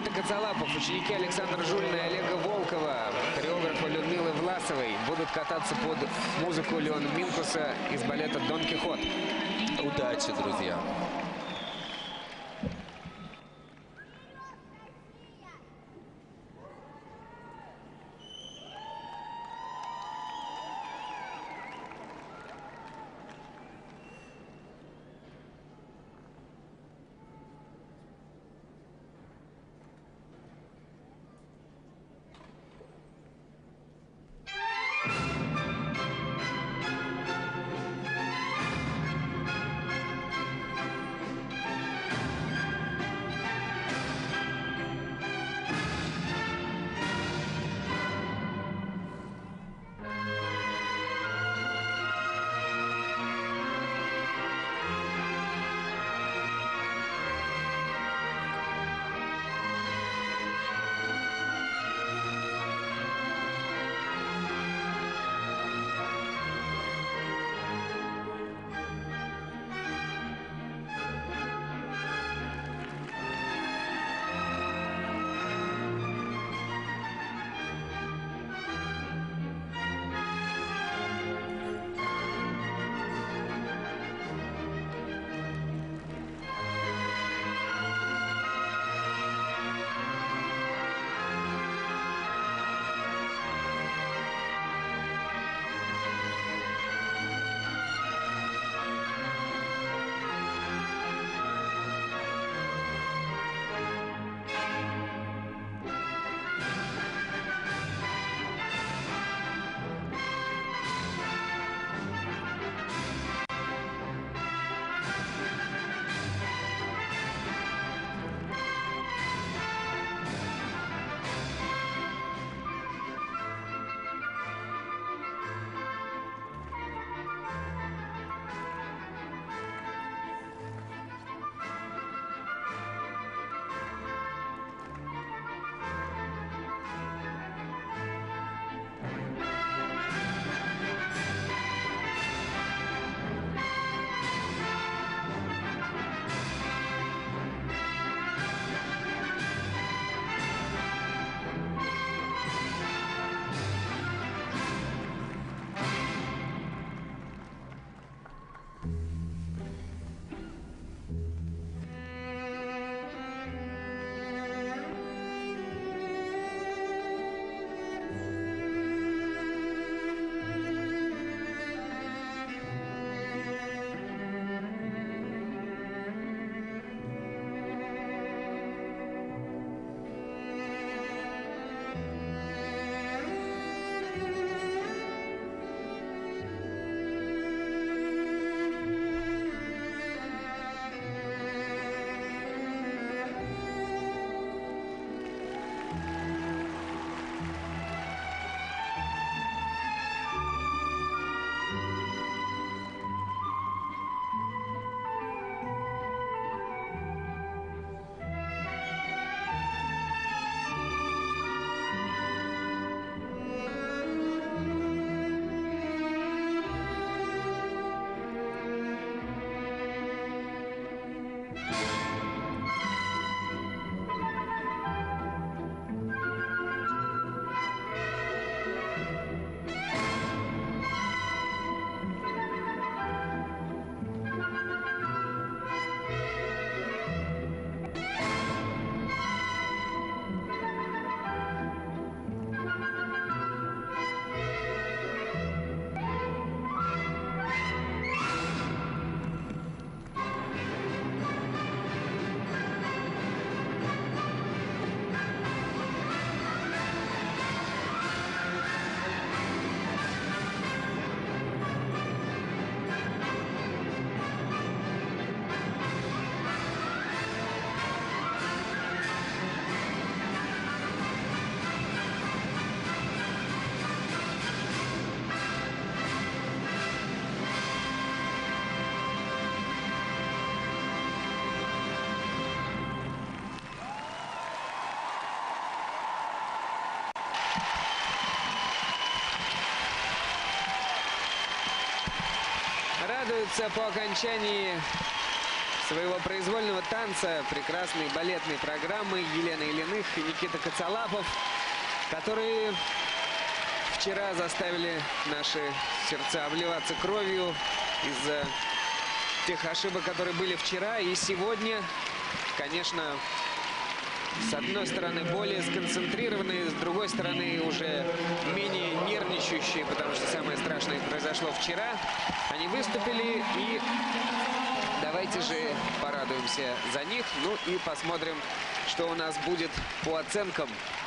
Илинykh Katsalapov, ученики Александра Жулина и Олега Волкова, хореографа Людмилы Власовой, будут кататься под музыку Леона Минкуса из балета «Дон Кихот». Удачи, друзья! Радуются по окончании своего произвольного танца, прекрасной балетной программы Елена Ilinykh и Никита Katsalapov, которые вчера заставили наши сердца обливаться кровью из-за тех ошибок, которые были вчера и сегодня. Конечно, с одной стороны более сконцентрированные, с другой стороны уже менее нервничающие, потому что самое страшное произошло вчера. Они выступили, и давайте же порадуемся за них. Ну и посмотрим, что у нас будет по оценкам.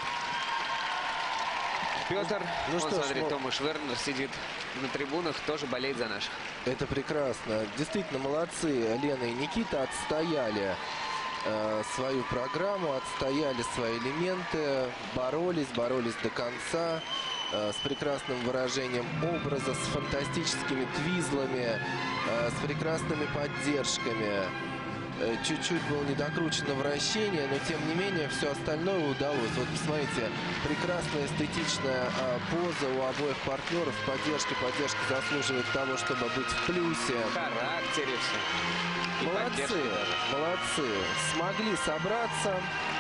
Петр, ну вот что смотри, ж, Томаш Вернер сидит на трибунах, тоже болеет за наших. Это прекрасно. Действительно, молодцы. Лена и Никита отстояли свою программу, отстояли свои элементы, боролись до конца, с прекрасным выражением образа, с фантастическими твизлами, с прекрасными поддержками. Чуть-чуть было недокручено вращение, но тем не менее все остальное удалось. Вот посмотрите, прекрасная эстетичная поза у обоих партнеров. Поддержка заслуживает того, чтобы быть в плюсе. В характере все. И молодцы. Смогли собраться.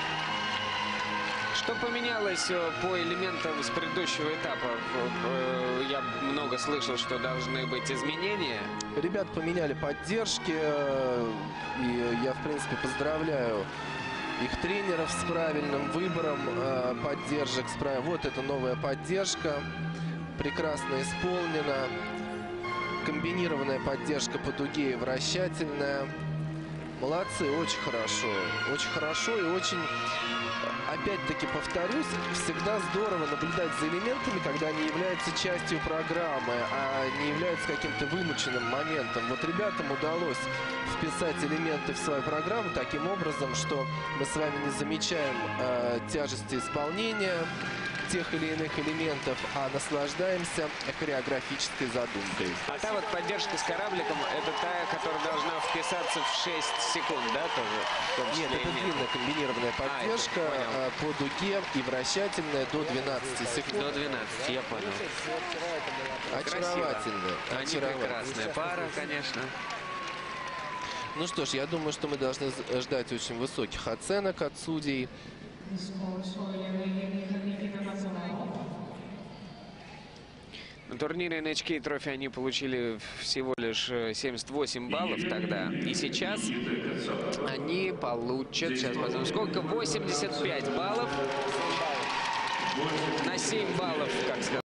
Что поменялось по элементам с предыдущего этапа? Я много слышал, что должны быть изменения. Ребят поменяли поддержки. И я, в принципе, поздравляю их тренеров с правильным выбором поддержек. Вот эта новая поддержка. Прекрасно исполнена. Комбинированная поддержка по дуге и вращательная. Молодцы, очень хорошо. Очень хорошо и очень... Опять-таки повторюсь, всегда здорово наблюдать за элементами, когда они являются частью программы, а не являются каким-то вымученным моментом. Вот ребятам удалось вписать элементы в свою программу таким образом, что мы с вами не замечаем тяжести исполнения тех или иных элементов, а наслаждаемся хореографической задумкой. А та вот поддержка с корабликом, это та, которая должна вписаться в 6 секунд, да, тоже? Нет, это длинная комбинированная поддержка по дуге и вращательная до 12 секунд. До 12, я понял. Очаровательная. Они прекрасная пара, конечно. Ну что ж, я думаю, что мы должны ждать очень высоких оценок от судей. На турнире NHK Trophy они получили всего лишь 78 баллов тогда. И сейчас они получат, сейчас посмотрим, сколько? 85 баллов. На 7 баллов, как сказать.